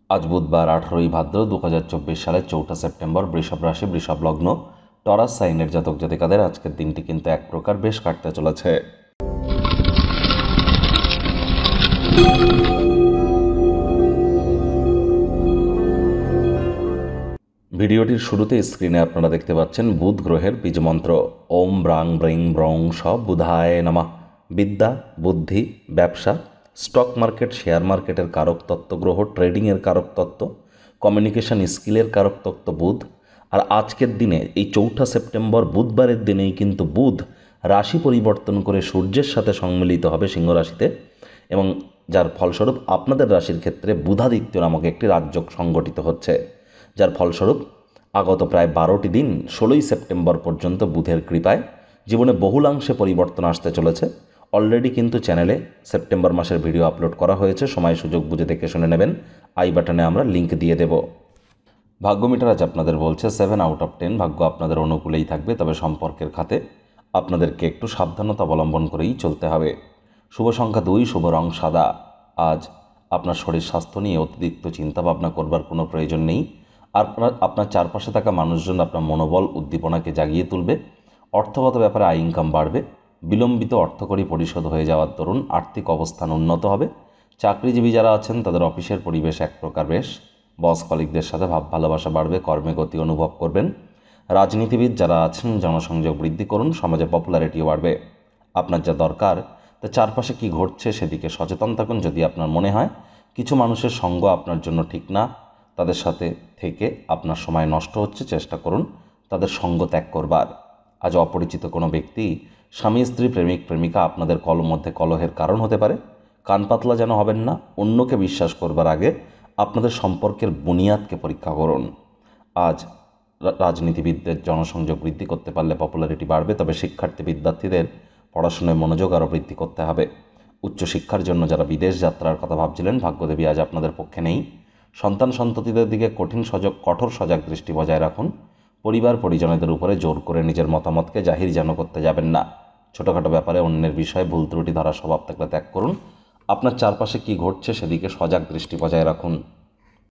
আজ বুধবার 18ই ভাদ্র 2024 সালের 4 সেপ্টেম্বর। বৃষভ রাশি, বৃষভ লগ্ন, টরাস সাইনের জাতক জাতিকাদের আজকের দিনটি কিন্তু এক প্রকার বেশ কাটতে চলেছে। ভিডিওটির শুরুতে স্ক্রিনে আপনারা দেখতে পাচ্ছেন বুধ গ্রহের বীজমন্ত্র ওম ব্রাং ব্রিং ব্রং স বুধায় নমঃ। বিদ্যা, বুদ্ধি, ব্যবসা, স্টক মার্কেট, শেয়ার মার্কেটের কারক তত্ত্ব গ্রহ, ট্রেডিংয়ের কারক তত্ত্ব, কমিউনিকেশন স্কিলের কারক তত্ত্ব বুধ। আর আজকের দিনে এই 4 সেপ্টেম্বর বুধবারের দিনেই কিন্তু বুধ রাশি পরিবর্তন করে সূর্যের সাথে সম্মিলিত হবে সিংহ রাশিতে, এবং যার ফলস্বরূপ আপনাদের রাশির ক্ষেত্রে বুধাদিত্য নামক একটি রাজযোগ সংগঠিত হচ্ছে, যার ফলস্বরূপ আগত প্রায় 12টি দিন 16ই সেপ্টেম্বর পর্যন্ত বুধের কৃপায় জীবনে বহুলাংশে পরিবর্তন আসতে চলেছে। অলরেডি কিন্তু চ্যানেলে সেপ্টেম্বর মাসের ভিডিও আপলোড করা হয়েছে, সময় সুযোগ বুঝে দেখে শুনে নেবেন। আই বাটনে আমরা লিঙ্ক দিয়ে দেব। ভাগ্যমিটার আজ আপনাদের বলছে 7 আউট অফ 10 ভাগ্য আপনাদের অনুকূলেই থাকবে, তবে সম্পর্কের খাতে আপনাদেরকে একটু সাবধানতা অবলম্বন করেই চলতে হবে। শুভ সংখ্যা 2, শুভ রং সাদা। আজ আপনার শরীর স্বাস্থ্য নিয়ে অতিরিক্ত চিন্তাভাবনা করবার কোনো প্রয়োজন নেই। আপনার চারপাশে থাকা মানুষজন আপনার মনোবল উদ্দীপনাকে জাগিয়ে তুলবে। অর্থগত ব্যাপারে আয় ইনকাম বাড়বে। বিলম্বিত অর্থকরী পরিশোধ হয়ে যাওয়ার দরুন আর্থিক অবস্থান উন্নত হবে। চাকরিজীবী যারা আছেন তাদের অফিসের পরিবেশ এক প্রকার বেশ। বস কলিগদের সাথে ভাব ভালোবাসা বাড়বে, কর্মে গতি অনুভব করবেন। রাজনীতিবিদ যারা আছেন জনসংযোগ বৃদ্ধি করুন, সমাজে পপুলারিটিও বাড়বে। আপনার যা দরকার তা চারপাশে কী ঘটছে সেদিকে সচেতন থাকুন। যদি আপনার মনে হয় কিছু মানুষের সঙ্গ আপনার জন্য ঠিক না, তাদের সাথে থেকে আপনার সময় নষ্ট হচ্ছে, চেষ্টা করুন তাদের সঙ্গ ত্যাগ করবার। আজ অপরিচিত কোনো ব্যক্তি, স্বামী স্ত্রী, প্রেমিক প্রেমিকা আপনাদের মধ্যে কলহের কারণ হতে পারে। কান পাতলা যেন হবেন না। অন্যকে বিশ্বাস করবার আগে আপনাদের সম্পর্কের বুনিয়াদকে পরীক্ষা করুন। আজ রাজনীতিবিদদের জনসংযোগ বৃদ্ধি করতে পারলে পপুলারিটি বাড়বে, তবে শিক্ষার্থী বিদ্যার্থীদের পড়াশোনায় মনোযোগ আরও বৃদ্ধি করতে হবে। উচ্চশিক্ষার জন্য যারা বিদেশ যাত্রার কথা ভাবছিলেন, ভাগ্যদেবী আজ আপনাদের পক্ষে নেই। সন্তান সন্ততিদের দিকে কঠোর সজাগ দৃষ্টি বজায় রাখুন। পরিবার পরিজনদের উপরে জোর করে নিজের মতামতকে জাহির যেন করতে যাবেন না। ছোটোখাটো ব্যাপারে অন্যের বিষয়ে ভুল ত্রুটি ধরার স্বভাব থাকলে ত্যাগ করুন। আপনার চারপাশে কী ঘটছে সেদিকে সজাগ দৃষ্টি বজায় রাখুন।